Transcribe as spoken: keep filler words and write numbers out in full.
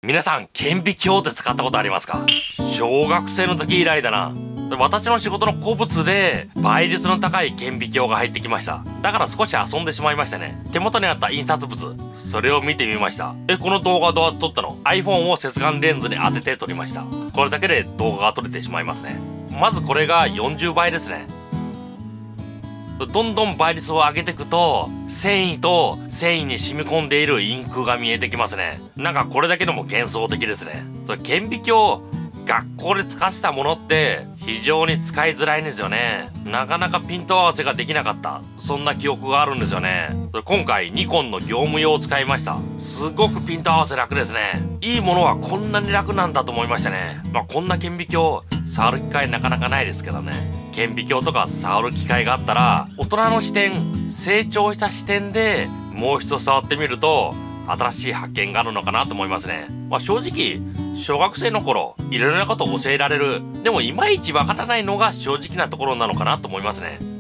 皆さん、顕微鏡って使ったことありますか？小学生の時以来だな。私の仕事の古物で倍率の高い顕微鏡が入ってきました。だから少し遊んでしまいましたね。手元にあった印刷物、それを見てみました。え、この動画どうやって撮ったの？ iPhone を接眼レンズに当てて撮りました。これだけで動画が撮れてしまいますね。まずこれがよんじゅうばいですね。どんどん倍率を上げていくと、繊維と繊維に染み込んでいるインクが見えてきますね。なんかこれだけでも幻想的ですね。それ顕微鏡、学校で使ってたものって非常に使いづらいんですよね。なかなかピント合わせができなかった。そんな記憶があるんですよね。今回ニコンの業務用を使いました。すごくピント合わせ楽ですね。いいものはこんなに楽なんだと思いましたね。まあこんな顕微鏡触る機会なかなかないですけどね。顕微鏡とか触る機会があったら、大人の視点、成長した視点でもう一度触ってみると新しい発見があるのかなと思いますね。まあ正直小学生の頃いろいろなことを教えられる。でもいまいちわからないのが正直なところなのかなと思いますね。